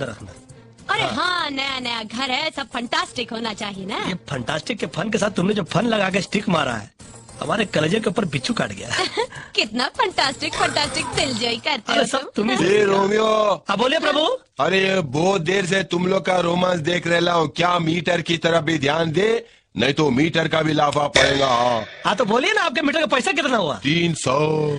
अंदर रखना। अरे हाँ, नया नया घर है, सब फंटास्टिक होना चाहिए ना। ये फंटास्टिक के फन के साथ तुमने जो फन लगा के स्टिक मारा है, हमारे कलेजे के ऊपर बिच्छू काट गया। कितना फंटास्टिक फंटास्टिक दिलजोई करते हो सब तुम। तुम्हें। रोमियो, अब बोलिए प्रभु। अरे बहुत देर से तुम लोग का रोमांस देख रहा हूँ, क्या मीटर की तरफ भी ध्यान दे, नहीं तो मीटर का भी लाफा पड़ेगा। हाँ तो बोलिए ना, आपके मीटर का पैसा कितना हुआ? 300।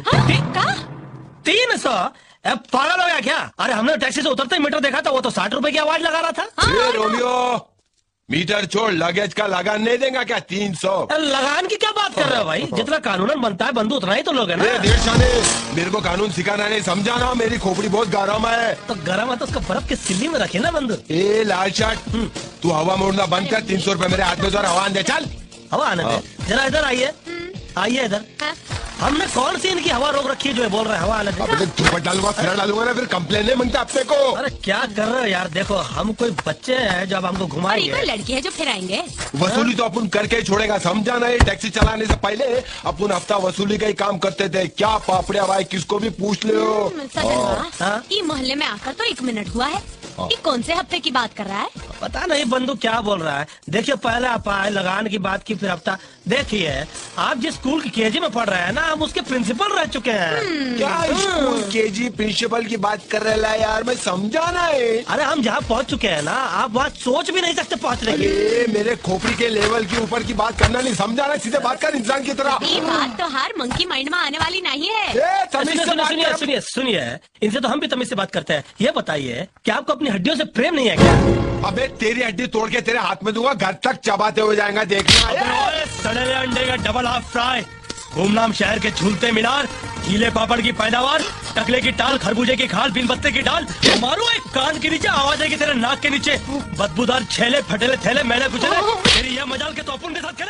300? पागल हो गया क्या? अरे हमने टैक्सी से उतरते ही मीटर देखा था, वो तो 60 रुपए की आवाज लगा रहा था। रोमियो, मीटर छोड़, लगेज का लगान नहीं देगा क्या? 300। लगान की क्या बात कर रहे हो भाई? जितना कानूनन बनता है बंधु उतना ही तो लोग है ना। मेरे को कानून सिखाना नहीं, समझा ना? मेरी खोपड़ी बहुत गर्म है। तो गर्म है तो उसको बर्फ की सिल्ली में रखे ना बंधु। ए लाल शर्ट, तू हवा मोड़ना बंद कर। 300 रुपए मेरे हाथ में, जरा हवा दे। चल हवा आने दे। जरा इधर आइए, आइए इधर। हमने कौन सी इनकी हवा रोक रखी है जो बोल रहे हैं हवा आने दे? धूप डालूंगा, फिर डालूंगा ना, फिर कंप्लेन नहीं मांगता अपने को। अरे क्या कर रहे हो यार? देखो हम कोई बच्चे हैं जो अब हमको घुमाएंगे। लड़की है जो फिर आएंगे। वसूली तो अपन करके ही छोड़ेगा, समझा ना? ये टैक्सी चलाने से पहले अपन हफ्ता वसूली का ही काम करते थे। क्या पापड़िया भाई, किसको भी पूछ ले। ये मोहल्ले में आकर तो 1 मिनट हुआ है, ये कौन से हफ्ते की बात कर रहा है? पता नहीं बंधु क्या बोल रहा है। देखिए पहले आप आए, लगान की बात की, फिर हफ्ता। देखिए आप जिस स्कूल की केजी में पढ़ रहे हैं ना, हम उसके प्रिंसिपल रह चुके हैं। क्या स्कूल केजी प्रिंसिपल की बात कर रहे हैं यार? मैं समझा ना है। अरे हम जहाँ पहुँच चुके हैं ना, आप बात सोच भी नहीं सकते पहुँचने की। मेरे खोपड़ी के लेवल के ऊपर की बात करना नहीं, समझा ना? सीधे बात कर इंसान की तरह। ये बात तो हर मंकी माइंड में आने वाली नहीं है। सुनिए सुनिए सुनिए, इनसे तो हम भी तमीज से बात करते हैं। ये बताइए कि आपको अपनी हड्डियों से प्रेम नहीं है क्या? अबे तेरी हड्डी तोड़ के तेरे हाथ में दूंगा, घर तक चबाते हुए जाएगा, देखना। सड़े अंडे का डबल हाफ फ्राई, गुमनाम शहर के झूलते मीनार, गीले पापड़ की पैदावार, टकले की टाल, खरबूजे की खाल, बीन पत्ते की डाल, मारो एक कान के नीचे, आवाज आएगी तेरे नाक के नीचे, बदबूदार छेले, फटेले थैले, मैंने कुछ तेरी यह मजाल के तो अपन के साथ